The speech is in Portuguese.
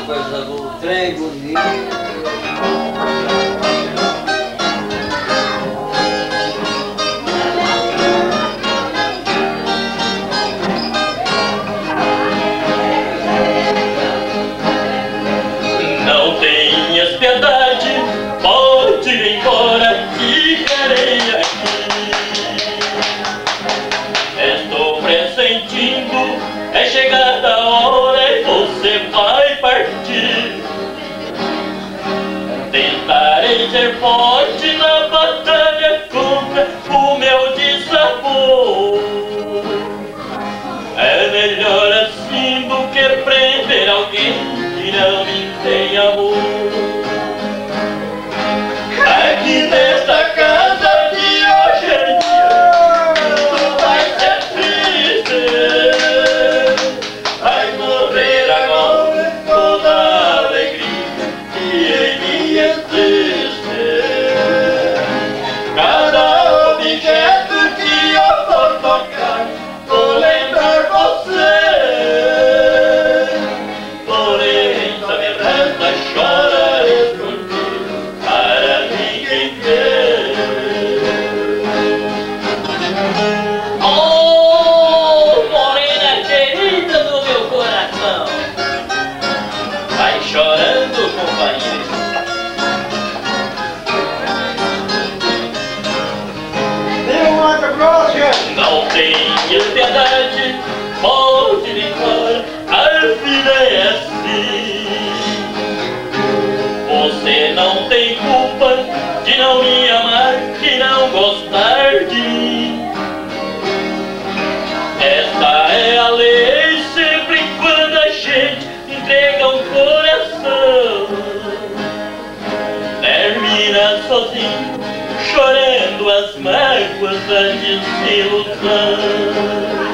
coisa boa, trem bonito. Não tenhas piedade, pode ir embora, ficarei aqui. Estou pressentindo, é chegada a hora e você vai partir. Tentarei ser forte na batalha contra o meu dissabor. É melhor assim do que prender alguém que não me tem amor. Aqui nesta casa de hoje em dia tudo vai ser triste. Vai morrer agora toda a alegria que em mim existe. Cada objeto que eu for tocar vou lembrar você. Porém, só me resta chorar escondido para ninguém ver. Oh, morena querida do meu coração, vai chorando, companheiro. Não tenhas piedade, pode ir embora, a vida é assim. Você não tem culpa de não me amar e não gostar de mim. Esta é a lei, sempre quando a gente entrega um coração. Termina sozinho, chorando as mágoas da desilusão.